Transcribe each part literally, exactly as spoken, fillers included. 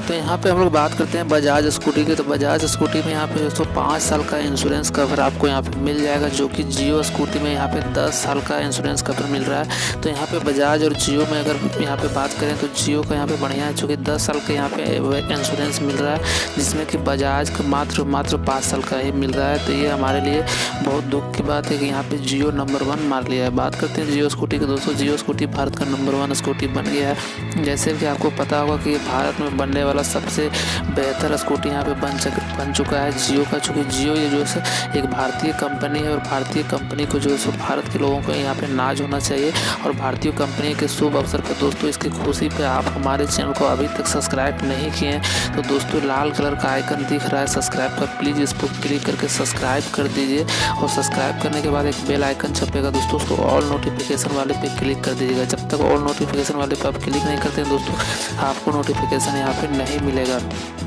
तो यहाँ पे हम लोग बात करते हैं बजाज स्कूटी की। तो बजाज स्कूटी में यहाँ पे दोस्तों पाँच साल का इंश्योरेंस कवर आपको यहाँ पे मिल जाएगा, जो कि जियो स्कूटी में यहाँ पे दस साल का इंश्योरेंस कवर मिल रहा है। तो यहाँ पे बजाज और जियो में अगर यहाँ पे बात करें तो जियो का यहाँ पे बढ़िया है, चूँकि दस साल का यहाँ पे इंश्योरेंस मिल रहा है, जिसमें कि बजाज का मात्र मात्र पाँच साल का ही मिल रहा है। तो ये हमारे लिए बहुत दुख की बात है कि यहाँ पे जियो नंबर वन मार लिया है। बात करते हैं जियो स्कूटी की। दोस्तों जियो स्कूटी भारत का नंबर वन स्कूटी बन गया है। जैसे कि आपको पता होगा कि भारत में बनने वाला सबसे बेहतर स्कूटी यहाँ पे बन चुक बन चुका है जियो का, चूँकि जियो ये जो है एक भारतीय कंपनी है और भारतीय कंपनी को जो है भारत के लोगों को यहाँ पे नाज होना चाहिए। और भारतीय कंपनी के शुभ अवसर पर दोस्तों इसकी खुशी पे आप हमारे चैनल को अभी तक सब्सक्राइब नहीं किए हैं तो दोस्तों लाल कलर का आइकन दिख रहा है सब्सक्राइब पर, प्लीज़ इस पर क्लिक करके सब्सक्राइब कर दीजिए। और सब्सक्राइब करने के बाद एक बेल आइकन छपेगा दोस्तों, उसको ऑल नोटिफिकेशन वाले पे क्लिक कर दीजिएगा। जब तक ऑल नोटिफिकेशन वाले पे आप क्लिक नहीं करते हैं दोस्तों आपको नोटिफिकेशन यहाँ पे नहीं मिलेगा।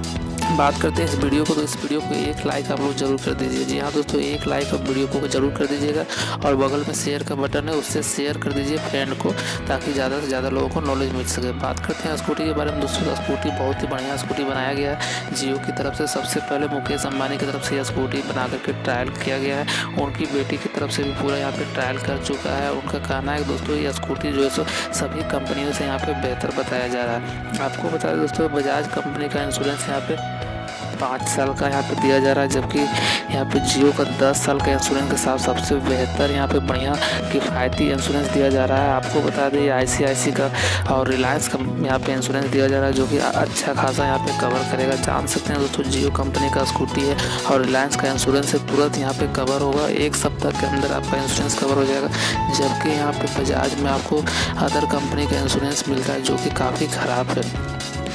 बात करते हैं इस वीडियो को। तो इस वीडियो को एक लाइक आप लोग जरूर कर दीजिए। जी हाँ दोस्तों, एक लाइक आप वीडियो को जरूर कर दीजिएगा और बगल में शेयर का बटन है उससे शेयर कर दीजिए फ्रेंड को, ताकि ज़्यादा से ज़्यादा लोगों को नॉलेज मिल सके। बात करते हैं स्कूटी के बारे में। दोस्तों स्कूटी बहुत ही बढ़िया स्कूटी बनाया गया है जियो की तरफ से। सबसे पहले मुकेश अंबानी की तरफ से यह स्कूटी बना करके ट्रायल किया गया है, उनकी बेटी की तरफ से भी पूरा यहाँ पे ट्रायल कर चुका है। उनका कहना है दोस्तों ये स्कूटी जो है सो सभी कंपनियों से यहाँ पे बेहतर बताया जा रहा है। आपको बता दें दोस्तों बजाज कंपनी का इंश्योरेंस यहाँ पे पाँच साल का यहाँ पे दिया जा रहा है, जबकि यहाँ पे जियो का दस साल का इंश्योरेंस के साथ सबसे बेहतर यहाँ पे बढ़िया किफ़ायती इंश्योरेंस दिया जा रहा है। आपको बता दें आई सी आई सी का और रिलायंस का यहाँ पे इंश्योरेंस दिया जा रहा है, जो कि अच्छा खासा यहाँ पे कवर करेगा। जान सकते हैं दोस्तों जियो कंपनी का स्कूटी है और रिलायंस का इंश्योरेंस है, तुरंत यहाँ पे कवर होगा, एक सप्ताह के अंदर आपका इंश्योरेंस कवर हो जाएगा। जबकि यहाँ पे बजाज में आपको अदर कंपनी का इंश्योरेंस मिलता है जो कि काफ़ी ख़राब है।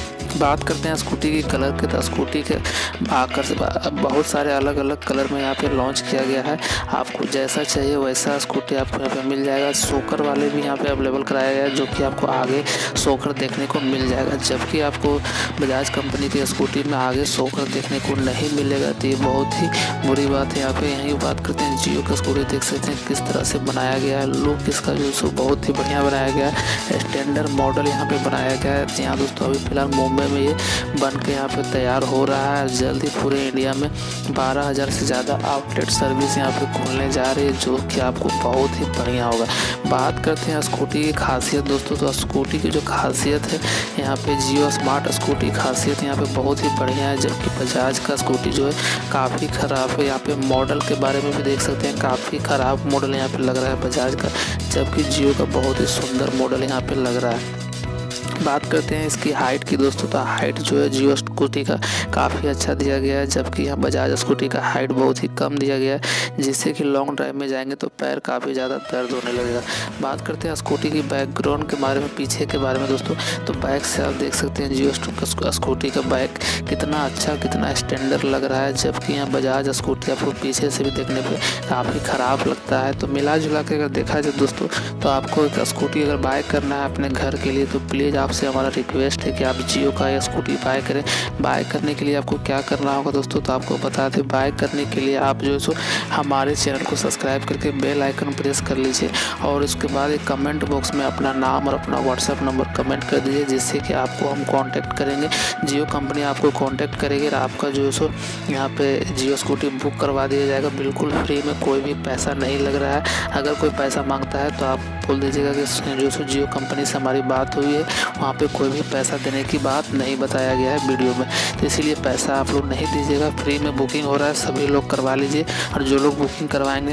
बात करते हैं स्कूटी की कलर के। तो स्कूटी के आकर से बहुत सारे अलग अलग कलर में यहाँ पे लॉन्च किया गया है, आपको जैसा चाहिए वैसा स्कूटी आपको यहाँ पे मिल जाएगा। सोकर वाले भी यहाँ पे अवेलेबल कराया गया है, जो कि आपको आगे सोकर देखने को मिल जाएगा, जबकि आपको बजाज कंपनी की स्कूटी में आगे सोकर देखने को नहीं मिलेगा। तो ये बहुत ही बुरी बात है। यहाँ पे यही बात करते हैं जियो का स्कूटी, देख सकते हैं किस तरह से बनाया गया है, लुक इसका जो सो बहुत ही बढ़िया बनाया गया है। स्टैंडर्ड मॉडल यहाँ पे बनाया गया है। यहाँ दोस्तों अभी फिलहाल मुंबई में ये बन के यहाँ पे तैयार हो रहा है। जल्द ही पूरे इंडिया में बारह हज़ार से ज़्यादा आउटलेट सर्विस यहाँ पे खुलने जा रही है, जो कि आपको बहुत ही बढ़िया होगा। बात करते हैं स्कूटी की खासियत दोस्तों। तो स्कूटी की जो खासियत है यहाँ पे जियो स्मार्ट स्कूटी खासियत यहाँ पे बहुत ही बढ़िया है, जबकि बजाज का स्कूटी जो है काफ़ी ख़राब है। यहाँ पे मॉडल के बारे में भी देख सकते हैं, काफ़ी ख़राब मॉडल यहाँ पे लग रहा है बजाज का, जबकि जियो का बहुत ही सुंदर मॉडल यहाँ पे लग रहा है। बात करते हैं इसकी हाइट की दोस्तों। तो हाइट जो है जियो स्कूटी का काफ़ी अच्छा दिया गया है, जबकि यहाँ बजाज स्कूटी का हाइट बहुत ही कम दिया गया है, जिससे कि लॉन्ग ड्राइव में जाएंगे तो पैर काफ़ी ज़्यादा दर्द होने लगेगा। बात करते हैं स्कूटी की बैकग्राउंड के बारे में, पीछे के बारे में दोस्तों। तो बैक से आप देख सकते हैं जियो स्कूटी का बैक कितना अच्छा कितना स्टैंडर्ड लग रहा है, जबकि यहाँ बजाज स्कूटी आपको पीछे से भी देखने पर काफ़ी ख़राब लगता है। तो मिला जुला के अगर देखा जाए दोस्तों तो आपको एक स्कूटी अगर बाय करना है अपने घर के लिए तो प्लीज़ आपसे हमारा रिक्वेस्ट है कि आप जियो का ये स्कूटी बाय करें। बाय करने के लिए आपको क्या करना होगा दोस्तों, तो आपको बता दें बाय करने के लिए आप जो है सो हमारे चैनल को सब्सक्राइब करके बेल आइकन प्रेस कर लीजिए और उसके बाद एक कमेंट बॉक्स में अपना नाम और अपना व्हाट्सएप नंबर कमेंट कर दीजिए, जिससे कि आपको हम कांटेक्ट करेंगे। जियो कंपनी आपको कांटेक्ट करेगी और आपका जो है सो यहाँ पे जियो स्कूटी बुक करवा दिया जाएगा बिल्कुल फ्री में, कोई भी पैसा नहीं लग रहा है। अगर कोई पैसा मांगता है तो आप बोल दीजिएगा कि जो सो जियो कंपनी से हमारी बात हुई है, वहाँ पे कोई भी पैसा देने की बात नहीं बताया गया है वीडियो में, तो इसीलिए पैसा आप लोग नहीं दीजिएगा। फ्री में बुकिंग हो रहा है, सभी लोग करवा लीजिए और जो लोग बुकिंग करवाएंगे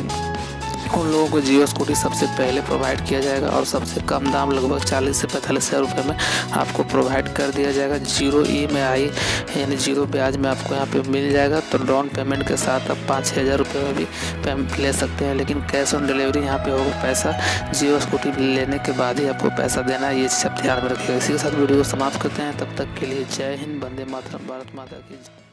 उन लोगों को जियो स्कूटी सबसे पहले प्रोवाइड किया जाएगा और सबसे कम दाम लगभग चालीस से पैंतालीस हज़ार रुपये में आपको प्रोवाइड कर दिया जाएगा। जीरो ई में आई यानी जीरो ब्याज में आपको यहाँ पे मिल जाएगा। तो डाउन पेमेंट के साथ आप पाँच छः हज़ार रुपये में भी पेमेंट ले सकते हैं, लेकिन कैश ऑन डिलीवरी यहाँ पे होगा। पैसा जियो स्कूटी लेने के बाद ही आपको पैसा देना है, ये सब ध्यान में रखिएगा। इसी के साथ वीडियो को समाप्त करते हैं, तब तक के लिए जय हिंद, वंदे मातरम, भारत माता की।